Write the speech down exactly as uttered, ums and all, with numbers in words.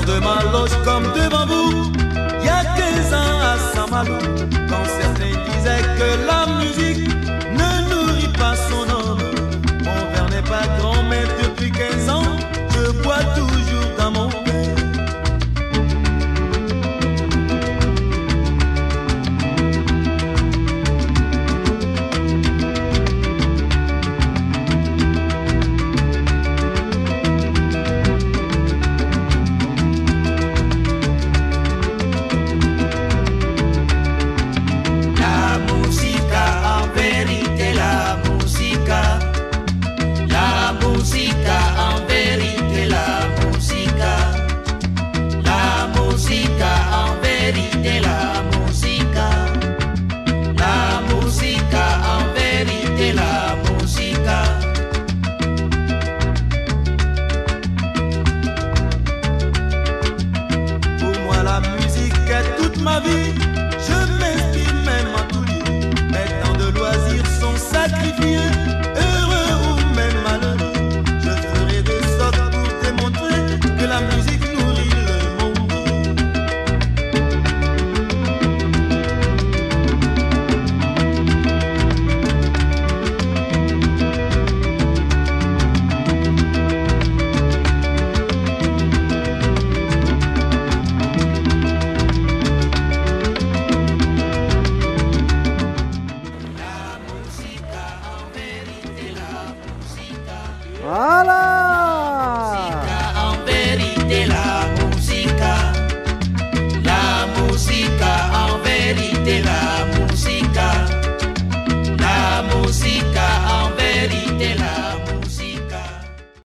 de ma loge comme devant vous, il y a quinze ans à Saint-Malo, quand certains disaient que la musique ne nourrit pas son homme. Mon verre n'est pas grand, mais depuis quinze ans, je bois toujours dans mon verre. Ma vie, je m'inspire même en tout lieu. Mes temps de loisirs sont sacrifiés